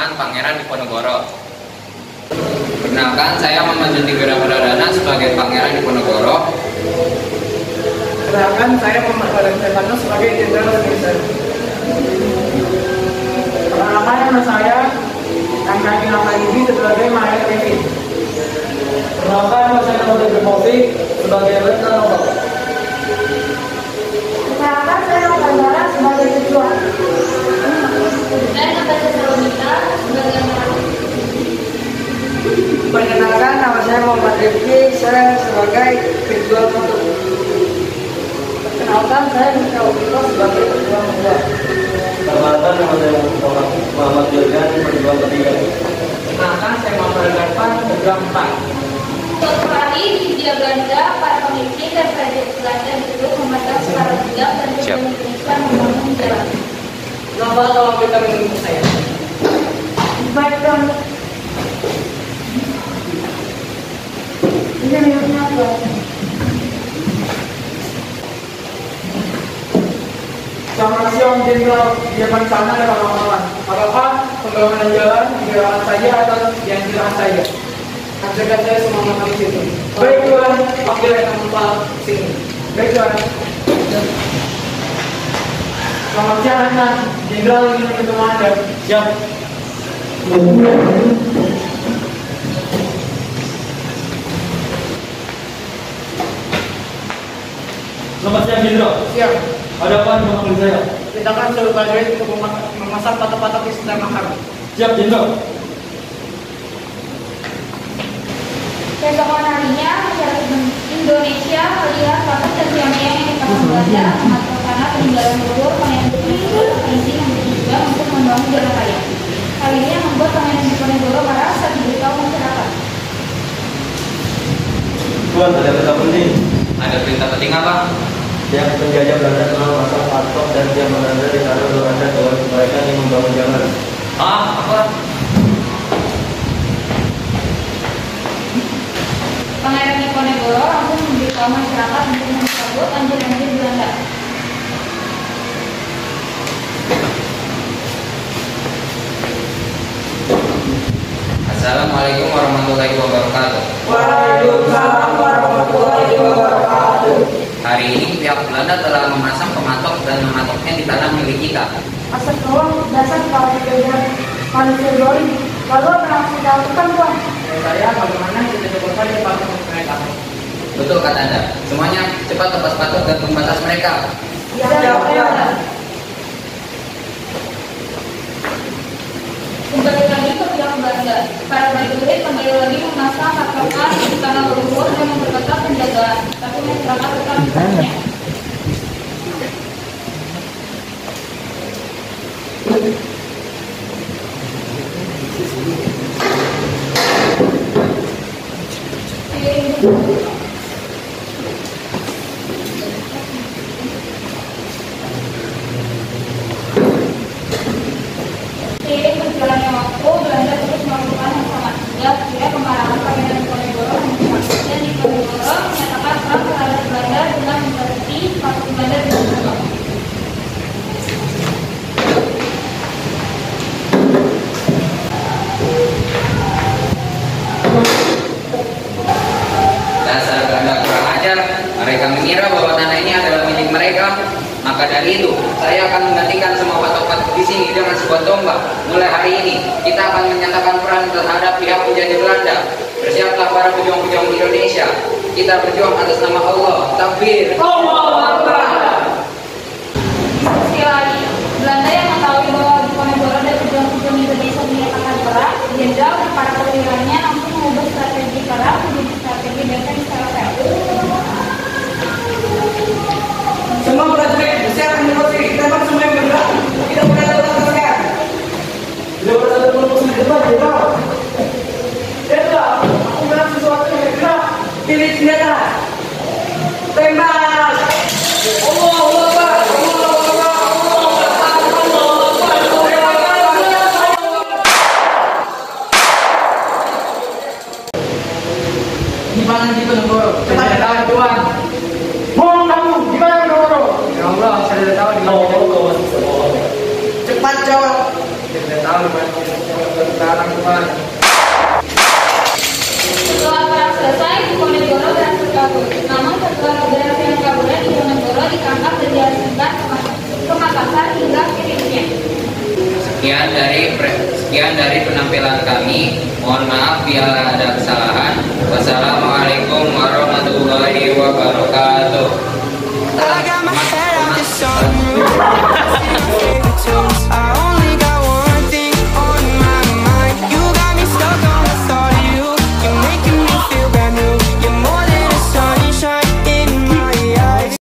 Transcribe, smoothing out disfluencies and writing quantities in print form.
pernikahan Pangeran Diponegoro. Perkenalkan, saya Muhammad Tigara Pradana sebagai Pangeran Diponegoro. Perkenalkan, saya Muhammad Walan Stefano sebagai Jenderal Sudirman. Perkenalkan, nama saya Angkaki Nafayudi sebagai Maher Kevin. Perkenalkan, nama saya Muhammad Ibrahim sebagai Letnan Nobel. Perkenalkan, saya Muhammad sebagai ketua. Dan nama saya Salomita sebagai Marah. Perkenalkan, nama saya Muhammad Rifki, saya sebagai ketua foto. Perkenalkan, saya Mika Wiko sebagai ketua membuat. Perkenalkan, nama saya Muhammad Jurgan, perjuang ketiga. Perkenalkan, saya Muhammad Garpan, ketua 4. Suatu hari di Hindia Belanda, para pemimpin dan prajurit Belanda duduk memandang para budak dan pejuang Indonesia membangun jalan. Kenapa kalau kita menunggu saya? Baik dong. Ini minumnya apa? Selamat siang, Jenderal. Di depan sana ada kawan-kawan. Apakah pembangunan jalan digerakkan saja atau dianjurkan saja? Ajarkan saya semua makan di situ. Baik Tuhan, ambil yang tempat sini. Baik Tuhan. Selamat siang, Anak. Jenderal ingin bertemu Anda. Siap. Selamat siang, Jenderal. Siap. Ada apa yang memanggil saya? Tindakan seluruh prajurit untuk memasang patok-patok di sekitar makam. Siap, Jenderal. Keesokan harinya, masyarakat Indonesia melihat patok dan tiang-tiang yang dipasang Belanda mengatur tanah peninggalan leluhur Pangeran Diponegoro izin yang juga untuk membangun jalan raya. Hal ini yang membuat Pangeran Diponegoro marah saat diberitahu masyarakat. Tuan, ada berita penting. Ada perintah penting apa? Yang penjajah Belanda telah memasang patok dan tiang Belanda di tanah Belanda dengan mereka ingin membangun jalan. Apa? Pangeran Diponegoro langsung memberitahu masyarakat untuk mencabut anjuran Belanda. Assalamualaikum warahmatullahi wabarakatuh. Waalaikumsalam warahmatullahi wabarakatuh. Hari ini pihak Belanda telah memasang pematok dan mematoknya di tanah milik kita. Asal doang dasar para pekerja manusia doang. Lalu apa yang harus kita lakukan, Tuan? Saya bagaimana kita coba saja patok mereka. Betul kata Anda. Semuanya cepat lepas patok dan pembatas mereka. Kembali lagi ke pihak Belanda. Para prajurit kembali lagi memasang patokan di tanah leluhur dan memperketat penjagaan. Tapi masyarakat tetap bertanya. Seiring berjalannya waktu, Belanda terus melakukan yang sama. Hingga akhirnya kemarahan Pangeran Diponegoro memuncak dan Diponegoro menyatakan perang terhadap Belanda dengan membatasi patok Belanda dengan Jepang. Dasar Belanda kurang ajar. Mereka mengira bahwa tanah ini adalah milik mereka. Maka dari itu, saya akan menggantikan semua patok-patok di sini dengan sebuah tombak. Mulai hari ini, kita akan menyatakan perang terhadap pihak penjajah Belanda. Bersiaplah para pejuang-pejuang Indonesia. Kita berjuang atas nama Allah. Takbir. Allahu Akbar. Di sisi lain, Belanda yang mengetahui bahwa Diponegoro dan pejuang-pejuang Indonesia menyatakan perang, jenderal dan para perwiranya langsung mengubah strategi perang menjadi strategi defense secara fair. Semua prajurit bersiap menyebut tembak semua yang bergerak. Tidak boleh ada belakang. Tidak boleh ada musuh di depan, Jenderal. Jenderal, aku bilang sesuatu yang bergerak. Pilih senjata. Tembak. Allahu Akbar. Gimana Diponegoro? Cepat tahu Tuhan. Bohong kamu, gimana Diponegoro? Ya Allah, saya tidak tahu di mana. Cepat jawab. Saya tidak tahu di mana. Sekarang Tuhan. Setelah perang selesai, Diponegoro berhasil kabur. Namun setelah beberapa yang kabur, Diponegoro ditangkap dan diasingkan ke Makassar hingga kirimnya. Sekian dari penampilan kami. Mohon maaf bila ada kesalahan. Wassalamualaikum warahmatullahi wabarakatuh.